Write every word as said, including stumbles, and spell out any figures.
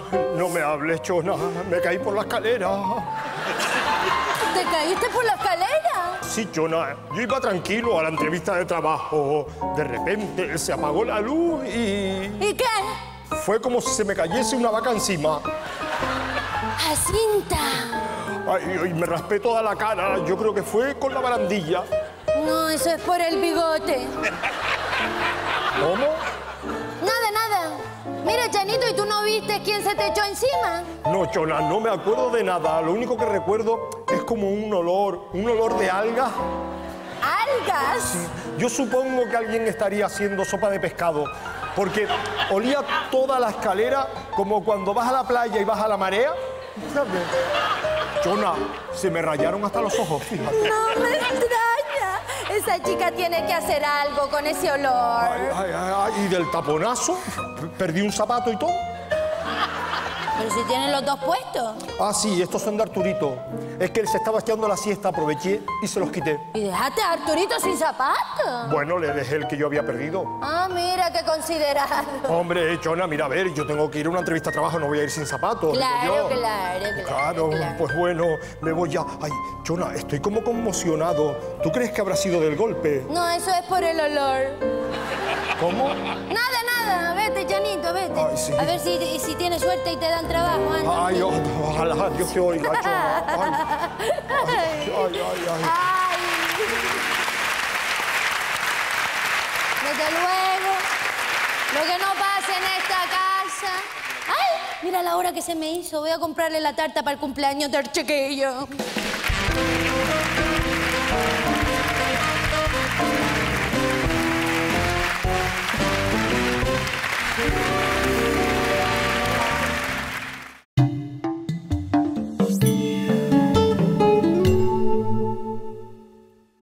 no me hables, Chona. Me caí por la escalera. ¿Te caíste por la escalera? Sí, Chona. Yo iba tranquilo a la entrevista de trabajo. De repente se apagó la luz y... ¿Y qué? Fue como si se me cayese una vaca encima. ¡Jacinta! Ay, y me raspé toda la cara. Yo creo que fue con la barandilla. No, eso es por el bigote. ¿Cómo? Nada, nada. Mira, Chanito, ¿y tú no viste quién se te echó encima? No, Chona, no me acuerdo de nada. Lo único que recuerdo es como un olor, un olor de algas. ¿Algas? Sí. Yo supongo que alguien estaría haciendo sopa de pescado, porque olía toda la escalera como cuando vas a la playa y vas a la marea. Chona, se me rayaron hasta los ojos, fíjate. No me extraña. Esa chica tiene que hacer algo con ese olor. Ay, ay, ay, y del taponazo, perdí un zapato y todo. Pero si tienen los dos puestos. Ah, sí, estos son de Arturito. Es que él se estaba echando la siesta, aproveché y se los quité. ¿Y dejaste a Arturito sin zapatos? Bueno, le dejé el que yo había perdido. Ah, mira, qué considerado. Hombre, Chona, mira, a ver, yo tengo que ir a una entrevista de trabajo, no voy a ir sin zapatos. Claro, claro, claro. Claro, claro. pues bueno, me voy ya. Ay, Chona, estoy como conmocionado. ¿Tú crees que habrá sido del golpe? No, eso es por el olor. ¿Cómo? Nada, nada. Vete, Chanito, vete. Ay, sí. A ver si, si tienes suerte y te dan trabajo. Anda. Ay, oh, ojalá Dios te oiga, Chona. Ay, ay, ay, ay, ay. Ay. Desde luego, lo que no pasa en esta casa. ¡Ay! Mira la hora que se me hizo. Voy a comprarle la tarta para el cumpleaños del chiquillo.